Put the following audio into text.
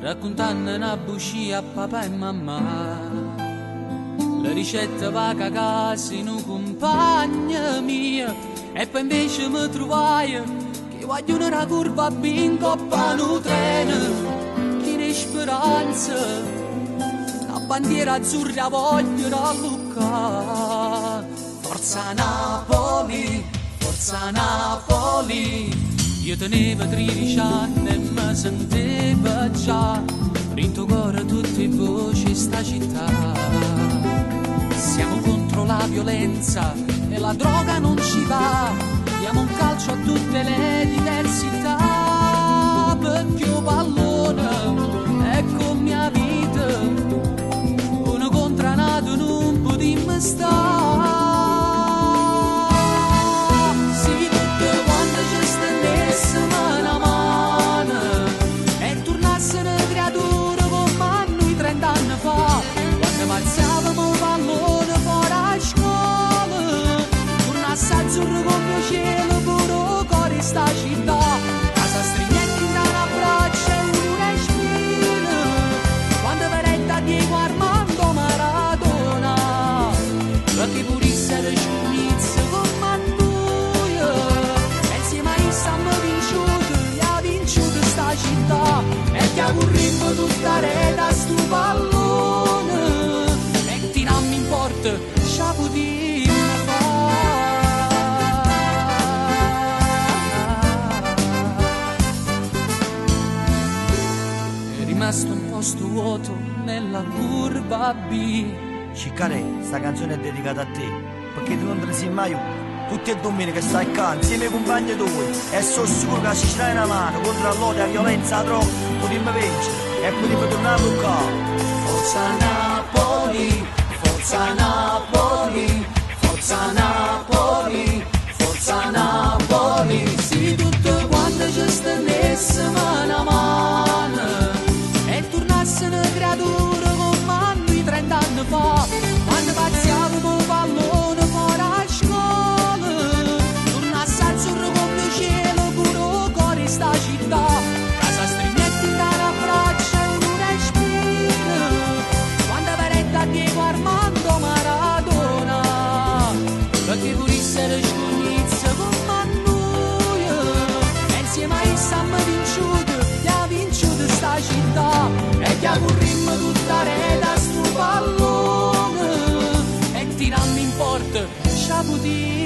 raccontando una bugia a papà e mamma. La ricetta va a cagare in un compagno mia, e poi invece mi trovai che voglio una curva in coppa un treno, che ne speranza, la bandiera azzurra voglio ralluccare. Forza Napoli, forza Napoli. Io tenevo 13 anni e mi sentivo già rinto cuore tutte voci sta città. Siamo contro la violenza e la droga non ci va, diamo un calcio a tutte le diversità. Perché pallone è con mia vita, uno contranato non può dimmi sta. Alzavamo pallone fuori a scuola, tornasse azzurro con mio cielo, puro cuore sta città. Casa stringente in una braccia e un respiro, quando veretta Diego Armando Maradona, perché purisse le scimmizze con Manduia, e insieme a essa hanno vinciuto, e ha vinciuto sta città, e che avremmo tutta rete sto pallone. Ce potremmo fare. È rimasto un posto vuoto nella curva B. Ciccare, sta canzone è dedicata a te, perché tu non te ne sei mai uno. Tutte e domenica stai qua insieme ai compagni tuoi e sono sicuro che ci dai una mano contro l'odio, la violenza, la droga, potremmo vincere e potremmo tornare a toccare. Forza Napoli, forza Napoli, forza Napoli, forza Napoli. Se tutte quante ci stendessimo una mano e tornassero creature come a noi 30 anni fa, quando pazziavamo pallone fuori a scuola, tornasse azzurro come cielo, puro cuore sta città. Casa stringente in una braccia e un respiro, quando veretta Diego Armando Maradona, perché purisse le scimmizze con Manduia, e insieme a essa hanno vinciuto, e ha vinciuto sta città, e che avremmo tutta rete a sto pallone, e tirammo in porta, ce potremmo